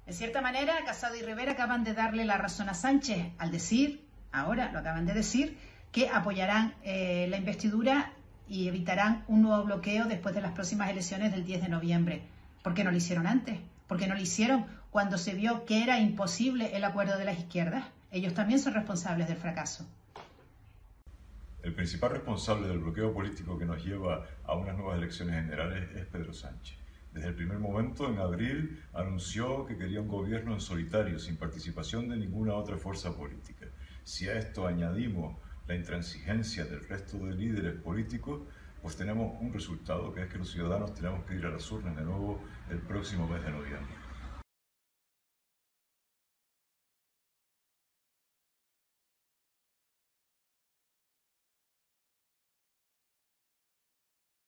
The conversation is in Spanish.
En cierta manera, Casado y Rivera acaban de darle la razón a Sánchez al decir, ahora lo acaban de decir, que apoyarán la investidura y evitarán un nuevo bloqueo después de las próximas elecciones del 10 de noviembre. ¿Por qué no lo hicieron antes? ¿Por qué no lo hicieron cuando se vio que era imposible el acuerdo de las izquierdas? Ellos también son responsables del fracaso. El principal responsable del bloqueo político que nos lleva a unas nuevas elecciones generales es Pedro Sánchez. Desde el primer momento, en abril, anunció que quería un gobierno en solitario, sin participación de ninguna otra fuerza política. Si a esto añadimos la intransigencia del resto de líderes políticos, pues tenemos un resultado, que es que los ciudadanos tenemos que ir a las urnas de nuevo el próximo mes de noviembre.